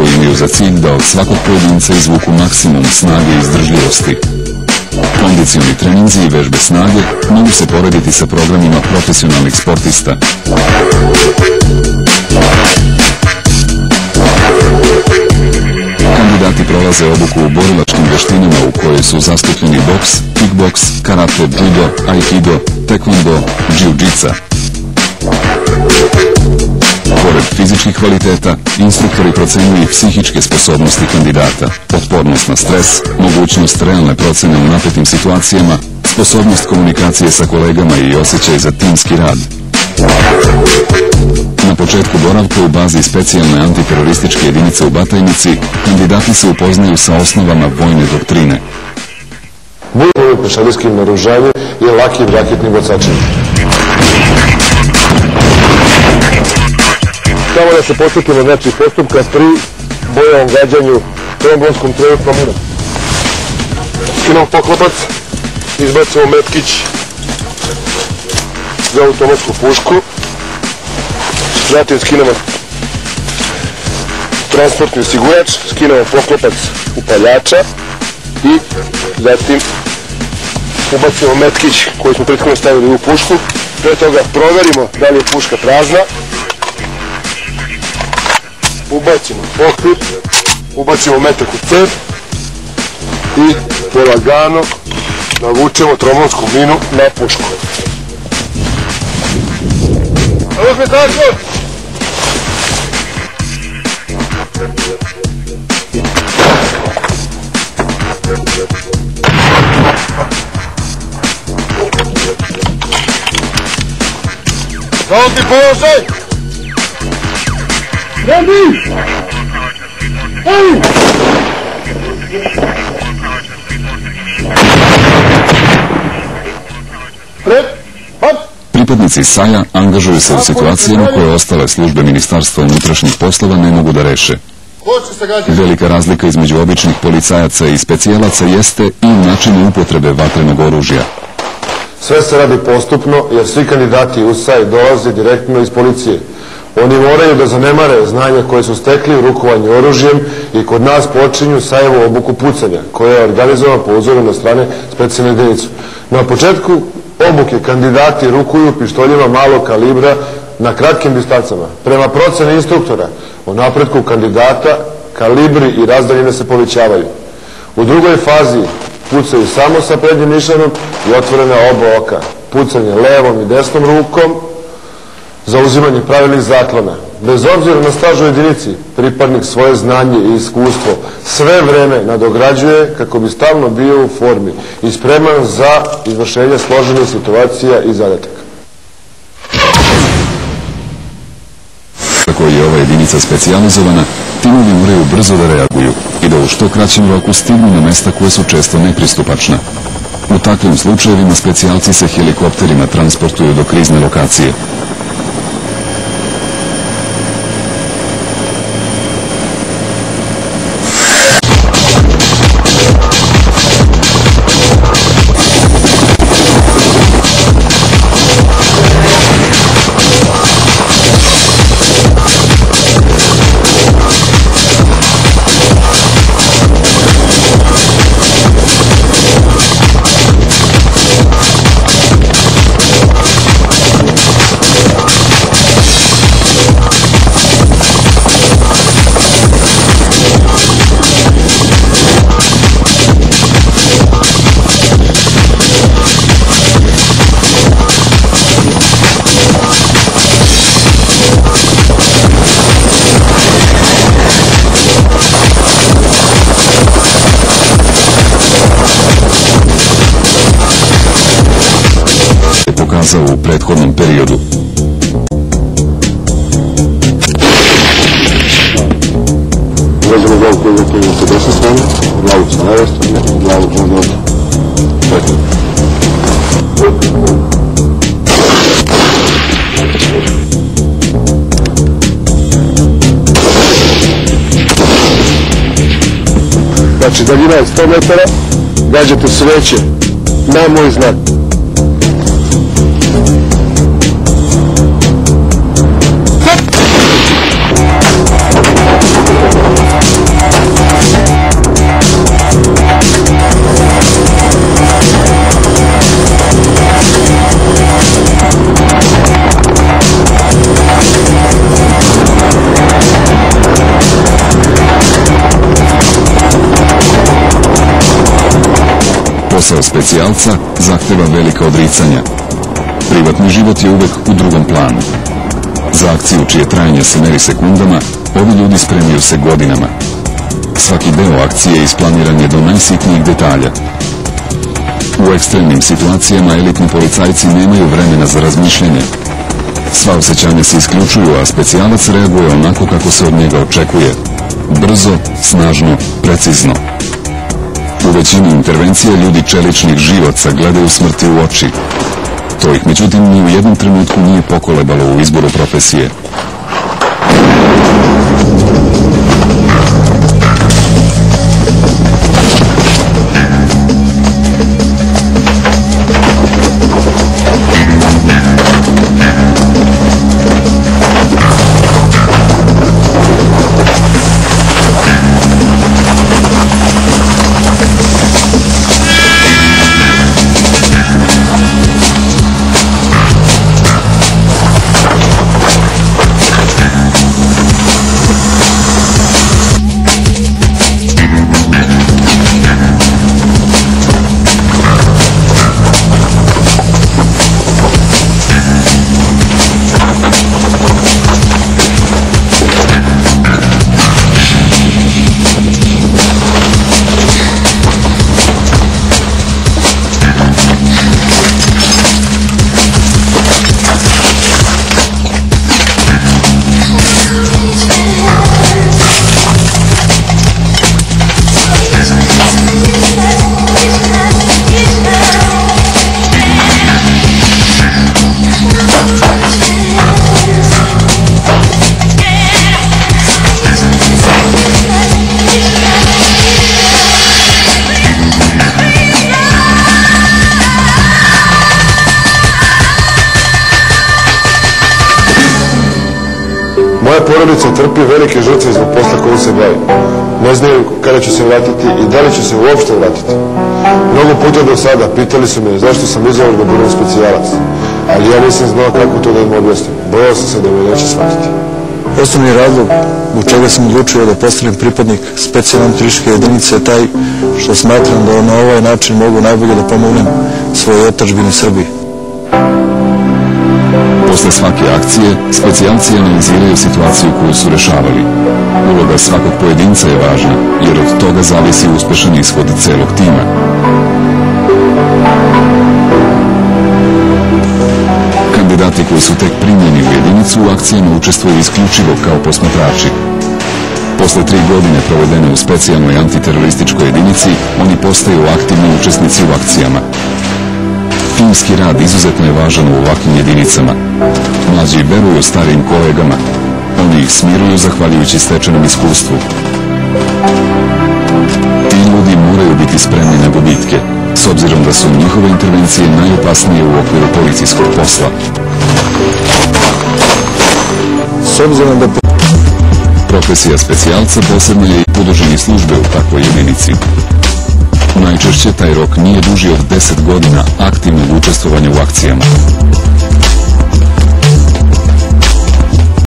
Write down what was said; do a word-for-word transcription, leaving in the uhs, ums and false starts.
koji imaju za cilj da od svakog pojedinca izvuku maksimum snage i izdržljivosti. Kondicioni treninzi i vežbe snage mogu se porediti sa programima profesionalnih sportista. Kandidati prolaze obuku u borilačkim veštinama u kojoj su zastupljeni boks, kickboks, karate, judo, aikido, taekwondo, jiu-jitsa. Pored fizičkih kvaliteta, instruktori procenjuju i psihičke sposobnosti kandidata, otpornost na stres, mogućnost realne procene u napetim situacijama, sposobnost komunikacije sa kolegama i osjećaj za timski rad. Na početku boravka u bazi Specijalne antiterorističke jedinice u Batajnici, kandidati se upoznaju sa osnovama vojne doktrine. Vojno pešadijskim naoružanjem i lakim raketnim bacačima. Samo da se postupimo znači postupka pri bojovom gađanju trombonskom trenutnom minom. Skinamo poklopac, izbacimo metkić za automatsku pušku, zatim skinemo transportni osigurač, skinemo poklopac upaljača i zatim ubacimo metkić koji smo prethodno stavili u pušku. Pre toga proverimo da li je puška prazna. Ubacimo okvir, ubacimo metak u cev i polagano navučemo trombonsku minu na pušku. Uzmi transport! Zauzmi položaj! Ready! Hey! Pred! Hop! Pripadnici S A J-a angažuju se u situacijama koje ostale službe Ministarstva unutrašnjih poslova ne mogu da reše. Velika razlika između običnih policajaca i specijalaca jeste i način upotrebe vatrenog oružja. Sve se radi postupno jer svi kandidati u S A J dolaze direktno iz policije. Oni moraju da zanemare znanja koje su stekli u rukovanju oružjem i kod nas počinju S A J-evu obuku pucanja, koja je organizovana po uzoru na strane specijalne jedinice. Na početku obuke kandidati rukuju pištoljima malog kalibra na kratkim distancama. Prema proceni instruktora o napretku kandidata, kalibri i razdaljine se povećavaju. U drugoj fazi pucaju samo sa prednjim mišljenom i otvorena oba oka. Pucanje levom i desnom rukom, zauzimanje pravilnih zaklona. Bez obzira na staž u jedinici, pripadnik svoje znanje i iskustvo sve vreme nadograđuje kako bi stalno bio u formi i spreman za izvršenje složenih situacija i zadataka. Kako je ova jedinica specijalizovana, timovi moraju brzo da reaguju i da u što kraćem roku stignu na mesta koje su često nepristupačna. U takvim slučajevima specijalci se helikopterima transportuju do krizne lokacije. U prethodnom periodu. Ulazimo glavu koju zakljujemo sa desne strane, glavu sa leve strane, glavu od ovdje. Čekaj. Znači, daljina je sto metara, gađate sveće na moj znak. Posao specijalca zahteva velika odricanja. Privatni život je uvek u drugom planu. Za akciju čije trajanje se meri sekundama, ovi ljudi spremaju se godinama. Svaki deo akcije isplaniran je do najsitnijih detalja. U ekstremnim situacijama elitni policajci nemaju vremena za razmišljanje. Sva osjećanja se isključuju, a specijalac reaguje onako kako se od njega očekuje. Brzo, snažno, precizno. U većini intervencija ljudi čeličnih živaca gledaju smrti u oči. To ih međutim ni u jednom trenutku nije pokolebalo u izboru profesije. Moja porodica trpi velike žrtve zbog posla koju se bavi. Ne znaju kada će se vratiti i da li će se uopšte vratiti. Mnogo puta do sada pitali su me zašto sam izabrao da budem specijalac, ali ja nisam znao kako to da im objasnim. Bojao sam se da me neće shvatiti. Osnovni razlog zbog čega sam odlučio da postanem pripadnik Specijalne Antiterorističke jedinice je taj što smatram da na ovaj način mogu najbolje da pomognem svojoj otadžbini Srbiji. Posle svake akcije, specijalci analiziraju situaciju koju su rešavali. Uloga svakog pojedinca je važna, jer od toga zavisi uspešan ishod celog tima. Kandidati koji su tek primljeni u jedinicu u akcijama učestvuju isključivo kao posmatrači. Posle tri godine provedene u Specijalnoj antiterorističkoj jedinici, oni postaju aktivni učesnici u akcijama. Timski rad izuzetno je važan u ovakvim jedinicama. Mlađi veruju starijim kolegama. Oni ih smiruju zahvaljujući stečenom iskustvu. Ti ljudi moraju biti spremni na gubitke, s obzirom da su njihove intervencije najopasnije u okviru policijskog posla. S obzirom da Profesija specijalca posebno je i poduženje službe u takvoj jedinici. Najčešće taj rok nije duži od deset godina aktivnog učestvovanja u akcijama.